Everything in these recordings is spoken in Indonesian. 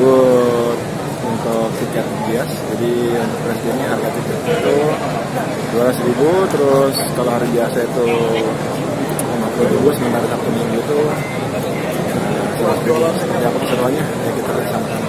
Buat untuk tiket bias, jadi untuk presiden ini harga tiket itu 200.000, terus kalau hari biasa itu 50.000, sementara Sabtu Minggu itu 100.000. Seperti apa keseruannya? Ya kita lihat sama-sama.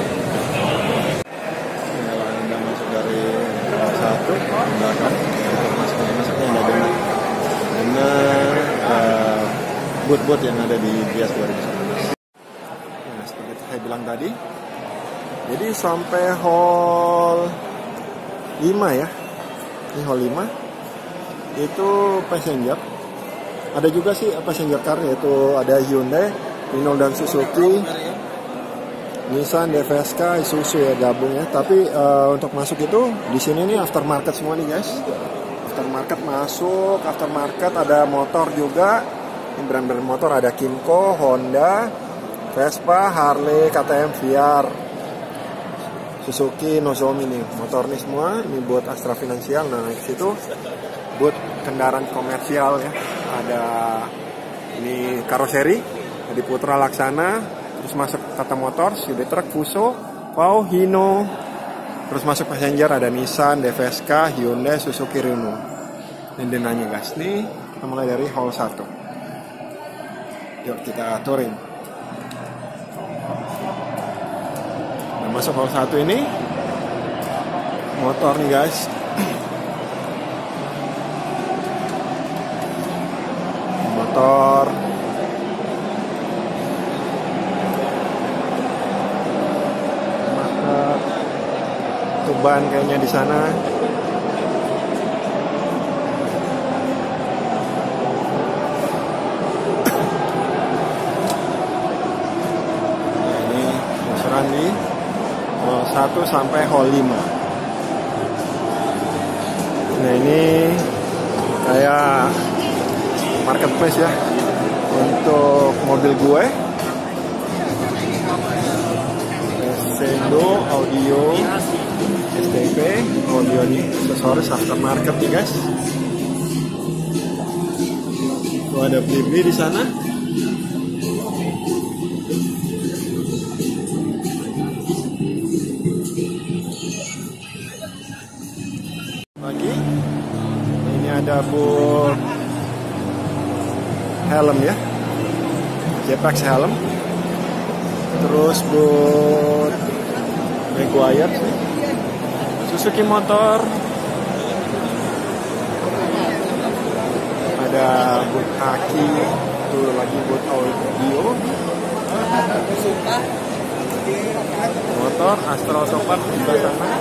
Kalau Anda masuk dari kelas 1 ke belakang, masuknya ada benar booth yang ada di bias 2019. Nah, seperti saya bilang tadi, jadi sampai hall 5 ya. Ini hall 5 itu passenger. Ada juga sih passenger car, yaitu ada Hyundai, Renault dan Suzuki, Nissan, DVSK, Isuzu ya gabung ya. Tapi untuk masuk itu di sini nih aftermarket semua nih guys. Aftermarket masuk, aftermarket ada motor juga. Ini brand-brand motor ada Kymco, Honda, Vespa, Harley, KTM, VR, Suzuki, Nozomi nih. Motor nih semua, ini buat Astra Finansial. Nah, di situ buat kendaraan komersial ya. Ada ini karoseri, di Putra Laksana, terus masuk Tata Motors, Cybertruck, Fuso, Pau, Hino. Terus masuk passenger ada Nissan, DVSK, Hyundai, Suzuki, Renault. Dan denanya guys, nih kita mulai dari hall 1. Yuk kita touring. Nah, masuk hall 1 ini motor nih guys. Motor Tuban kayaknya di sana. Ini restoran di hall 1 sampai hall 5. Nah, ini kayak marketplace ya untuk mobil gue. Sendo, audio, STP, audio nih, aksesoris aftermarket nih guys. Tuh ada beli-beli di sana. Lagi, ini ada booth helm ya, Jepax helm. Terus booth Meguiar sih. Suzuki motor. Ada booth kaki, tuh lagi booth audio. Motor Astra Autopart di sebelah sana.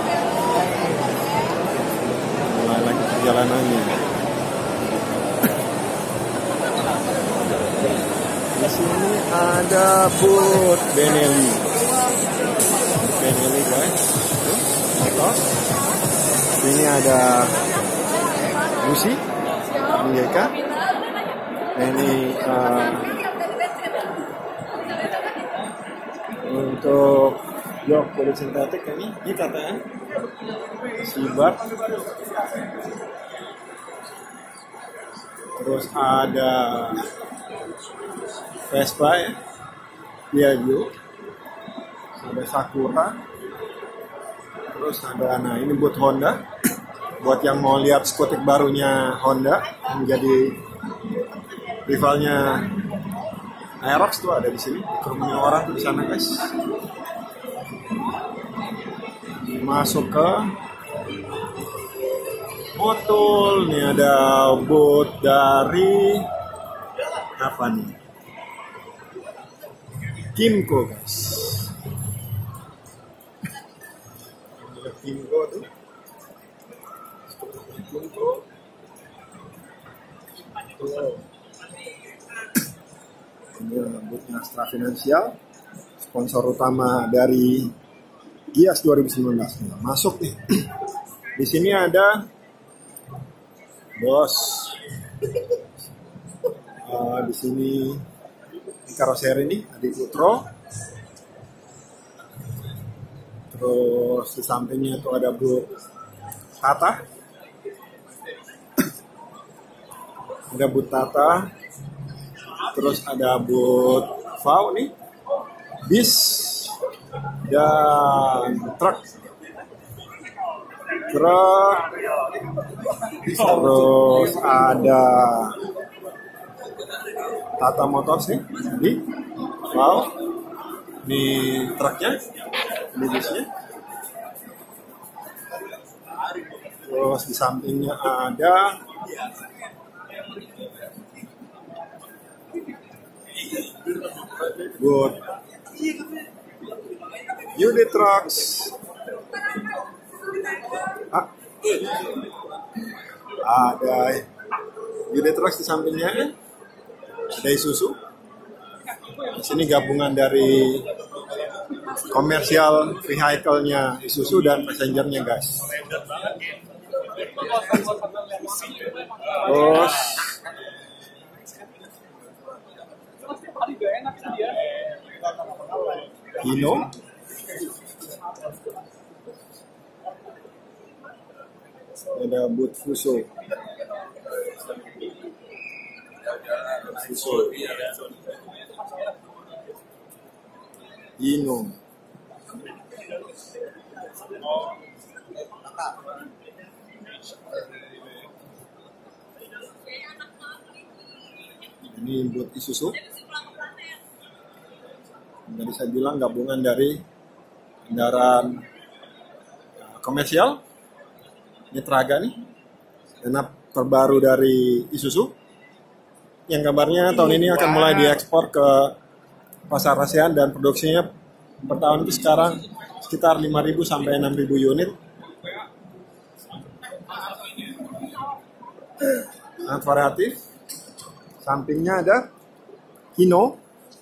Mulai lagi perjalanannya. Di sini ada booth Benelli. Benelli guys. Motor. Sini ada Musi, MGK. Ini untuk jok kulit sintetik ini KTM. Sibat. Terus ada Vespa ya, Piaggio, ada Sakura. Terus ada, nah ini buat Honda, buat yang mau lihat skutik barunya Honda yang menjadi rivalnya Aerox tuh ada di sini. Kerumunan orang di sana guys. Masuk ke Motul, nih ada booth dari apa nih? Kymco guys. Kymco tuh. Kymco. Ini boothnya Astra Finansial, sponsor utama dari Gias 2019. Nah, masuk nih. Di sini ada Bos. Di sini di karoseri ini Adi Putro. Terus di sampingnya itu ada booth Tata. Ada booth Tata. Terus ada booth Vau nih. Bis. dan truk, terus ada Tata Motors nih, wow, ini truknya, ini busnya. Terus di sampingnya ada Good Unit Trucks. Ada Unit Trucks di sampingnya. Ada Isuzu. Di sini gabungan dari komersial vehicle-nya Isuzu dan passenger-nya, guys. Terus Hino, ada boot Fuso, Hino, ini boot Isuzu. Tadi saya bilang gabungan dari kendaraan komersial. Ini Traga nih, lineup terbaru dari Isuzu yang kabarnya tahun ini akan mulai diekspor ke pasar ASEAN dan produksinya per tahun itu sekarang sekitar 5.000 sampai 6.000 unit. Sangat variatif. Sampingnya ada Hino.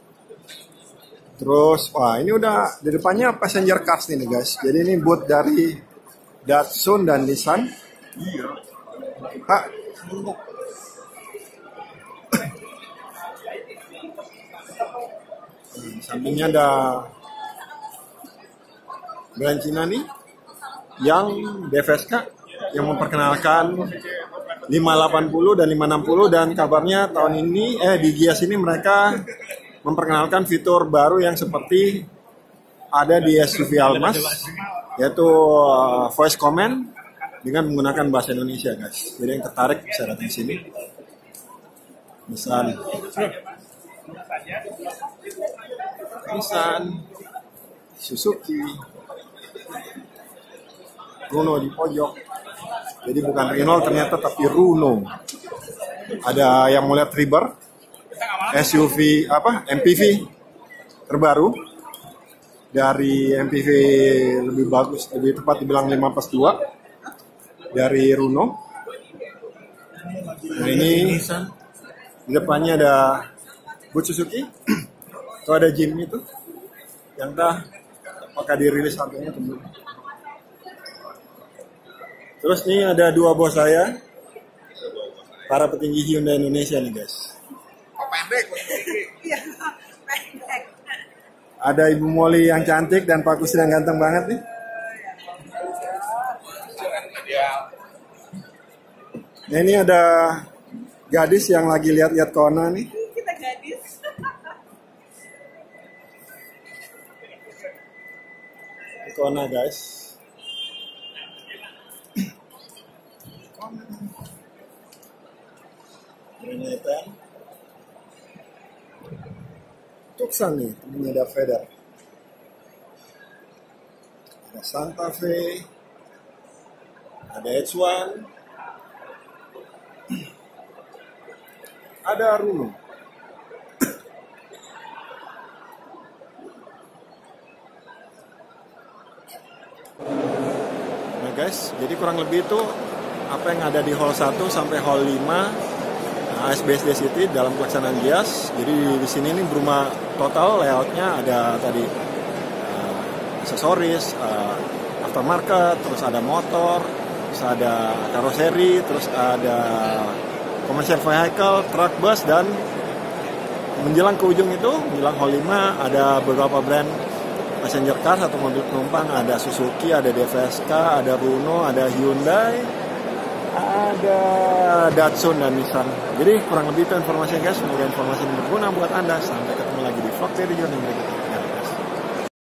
Terus, wah ini udah di depannya passenger cars nih guys. Jadi ini booth dari Datsun dan Nissan. Pak. Sampingnya ada brand Cina nih, yang DFSK yang memperkenalkan 580 dan 560 dan kabarnya tahun ini di Gias ini mereka memperkenalkan fitur baru yang seperti ada di SUV Almas, yaitu voice comment dengan menggunakan bahasa Indonesia, guys. Jadi yang tertarik bisa datang ke sini. Nissan, Suzuki, Runo di pojok. Jadi bukan Renault ternyata tapi Runo. Ada yang mau lihat Triber, SUV MPV terbaru dari MPV lebih bagus, lebih tepat dibilang 5+2 dari Runo. Nah ini di depannya ada booth Suzuki. Itu ada Jimny itu yang apakah dirilis harganya atau belum. Terus nih ada dua bos saya, para petinggi Hyundai Indonesia nih guys. Ada Ibu Molly yang cantik dan Pak Kusri yang ganteng banget nih. Nah ini ada gadis yang lagi lihat-lihat Kona nih. Kita gadis. Kona guys. Ternyata Tucson nih, ini ada Feder, ada Santa Fe, ada H1, ada Runo. Nah guys, jadi kurang lebih itu apa yang ada di hall 1 sampai hall 5 ASBSD City dalam pelaksanaan Gias. Jadi di sini ini berumah total layoutnya ada tadi aksesoris, aftermarket, terus ada motor, terus ada karoseri, terus ada commercial vehicle, truck, bus, dan menjelang ke ujung itu, menjelang hall 5 ada beberapa brand passenger cars atau mobil penumpang, ada Suzuki, ada DFSK, ada Runo, ada Hyundai, ada Datsun dan Nissan. Jadi kurang lebih itu informasinya guys. Semoga informasi ini berguna buat Anda. Sampai ketemu lagi di vlog dari John yang berikutnya.